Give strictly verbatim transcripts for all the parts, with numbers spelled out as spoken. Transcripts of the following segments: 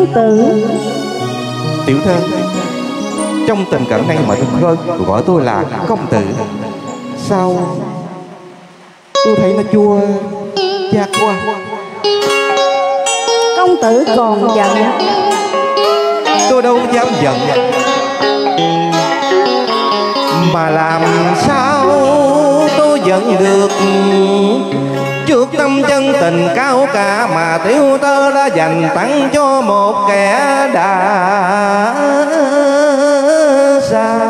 tử. Tiểu thơ, trong tình cảnh này mà tôi khơi gọi tôi là công tử. Sao tôi thấy nó chua chát quá. Công tử còn giận? Tôi đâu dám giận, mà làm sao tôi giận được trước tâm chân tình cao cả mà tiểu tơ đã dành tặng cho một kẻ đã xa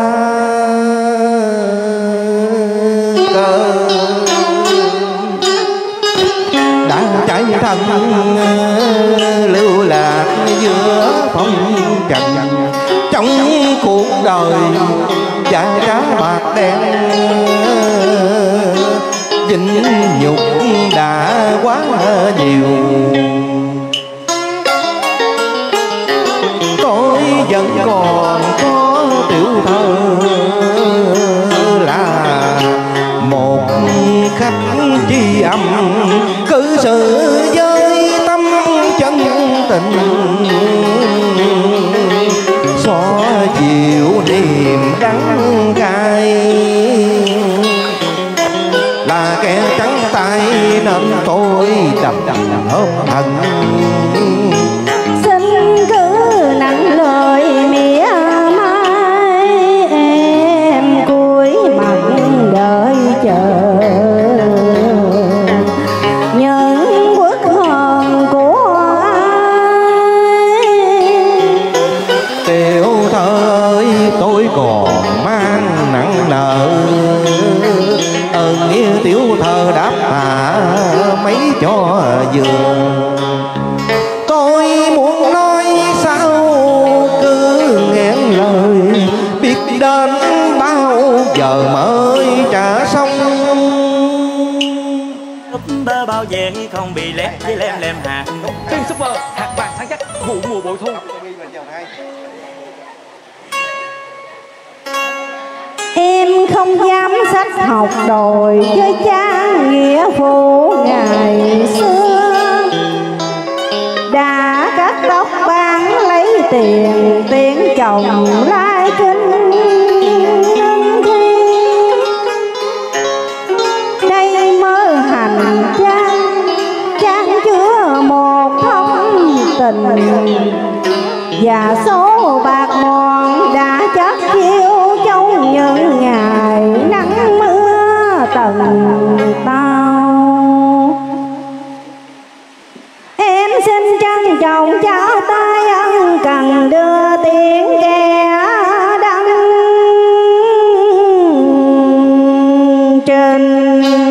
cơ, đã chạy thân lưu lạc giữa phong trần trong cuộc đời giá trá bạc đen, vinh nhục đã quá nhiều. Tôi vẫn còn có tiểu thơ là một khách tri âm cư xử với tâm chân tình, xóa dịu niềm đắng cay, là kẻ trắng tay nên tôi đầm đầm hớp hận. Xin cứ nặng lời mỉa mai, em cúi mặt đợi chờ những quốc hồn của ai. Tiểu thơ ơi, tôi còn mang nặng nợ ơn nghĩa tiểu thơ đáp hạ mấy cho vừa. Tôi muốn nói sao cứ nghẹn lời, biết đến bao giờ mới trả xong. Super bao vàng không bị lép với lem lem hạt. Tiên Super hạt vàng sáng chắc vụ mùa bội thu. Em không dám sách học đòi với cha nghĩa phụ ngày xưa, đã cắt tóc bán lấy tiền tiền chồng lai kinh đây mơ hành trang trang chứa một thông tình, và số bạc mòn đã chất chiêu trong những ngày nắng mưa tầng tao. Em xin trân trọng cho tay ân cần đưa tiếng kẻ đăng trên,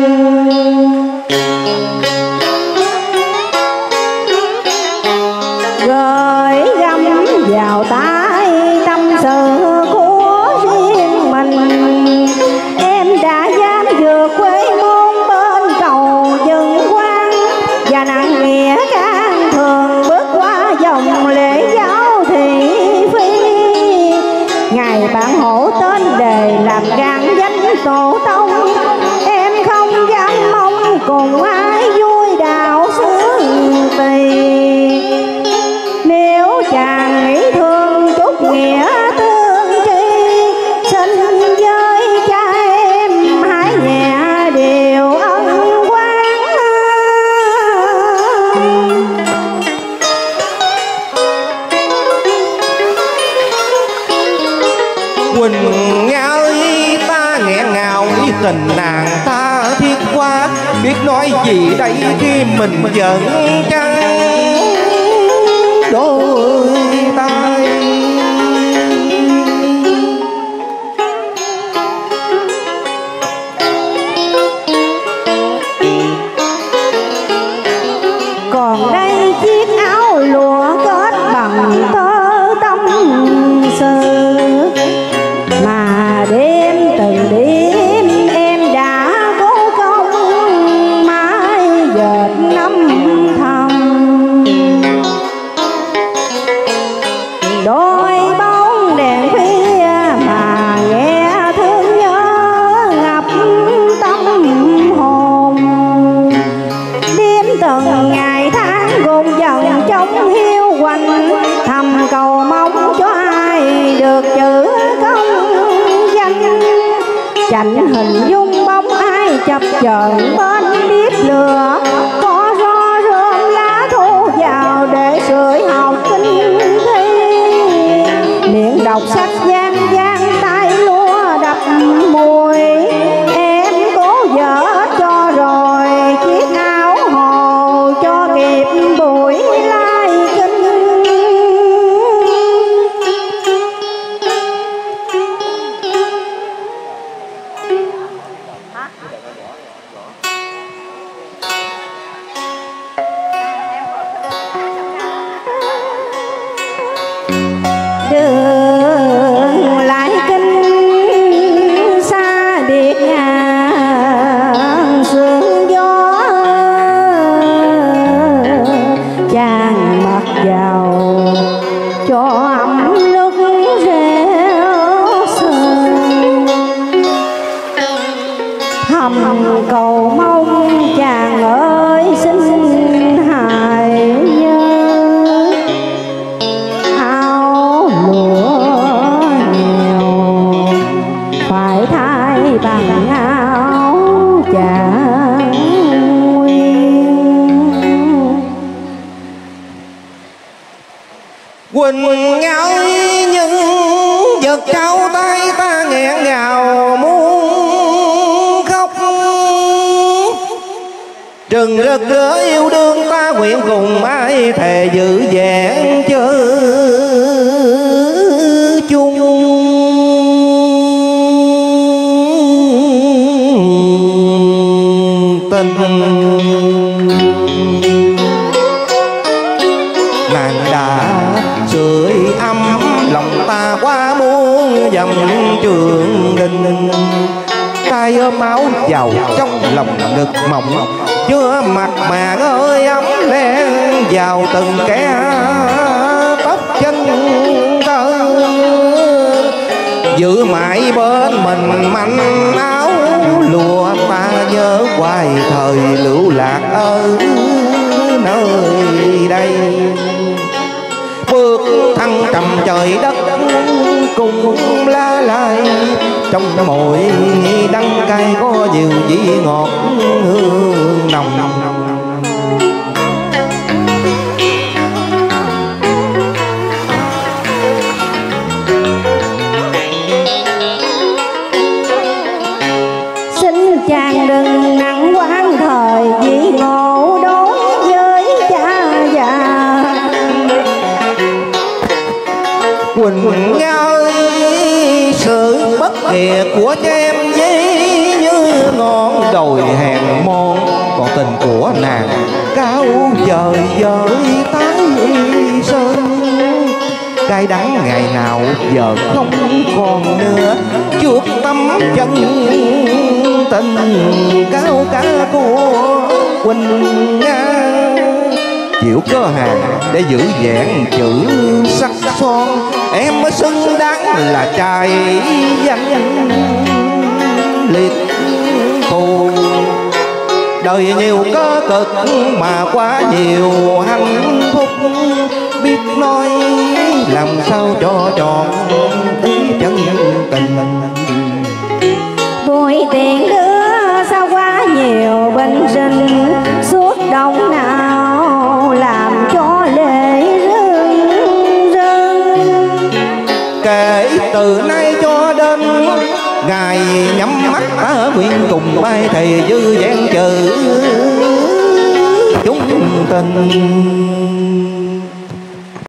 gửi gắm vào tay tâm sự của riêng mình. Em đã dám vượt quê môn bên cầu dân quan, và nặng nghĩa can thường bước qua dòng lễ giáo thị phi. Ngày bạn hổ tên đề làm gan danh tổ tông, em không dám mong cùng ai vui đạo sướng tỳ. Nếu chàng nghĩ thương chút nghĩa tương tri, xin với cha em hãy nhẹ điều ân oán. Quỳnh Nga ơi, ta nghẹn ngào ý tình nàng ta thiết quá, biết nói gì đây khi mình giận chăng đôi tay. Còn đây chiếc áo lụa kết bằng tơ tâm sự, mà đêm từng đêm em đã cố công mãi dệt năm thầm. thầm cầu mong cho ai được chữ công danh. Chạnh hình dung bóng ai chập chờn bên bếp lửa, có ro rơm lá thu vào để sưởi học kinh thi. Miệng đọc sách gian gian tay lúa đập mùi, em cố vợ cho rồi chiếc áo hồ cho kịp buổi lai kinh. Đường lại kinh xa biệt ngàn sương gió, chàng mặc vào cho ấm nước rêu sương. Thầm cầu mong chàng ơi xin hài nhớ, áo lụa nghèo phải thay bằng áo chàng nguyên. Quỳnh ơi những giật trao tay ta nghẹn ngào muốn khóc. Trừng rực rỡ yêu đương ta nguyện cùng ai thề giữ vẹn chớ chung. Tình nàng đã sưởi ấm lòng ta qua muôn dặm trường đình. tay ôm áo vào trong lòng ngực mộng, chưa mặt mà ơi ấm len vào từng kẽ tóc chân tơ. Giữ mãi bên mình manh áo lụa, ta nhớ hoài thời lưu lạc ở nơi đây. Bước thăng trầm trời đất cùng lá lai, trong mỗi đắng cay có nhiều vị ngọt hương nồng. Xin chàng đừng nặng quán thời vì ngộ đối với cha già. Quỳnh ơi, sự bất hiệp của cha em dí như ngọn đồi hèn môn, còn tình của nàng cao vời với tái sơn. Cay đắng ngày nào giờ không còn nữa, chuột tâm chân tình cao cả của Quỳnh Nga. Chịu cơ hàng để giữ vẹn chữ sắc son, em mới xứng đáng là trai danh liệt thù. Đời nhiều cơ cực mà quá nhiều hạnh phúc, biết nói làm sao cho tròn ý chân tình. Vui tiền đưa sao quá nhiều bình sinh, suốt đông nào làm cho lệ rưng rưng. Kể từ nay cho đến ngày nhắm mắt ta nguyện cùng bay thầy dư vẹn chữ chúng tình.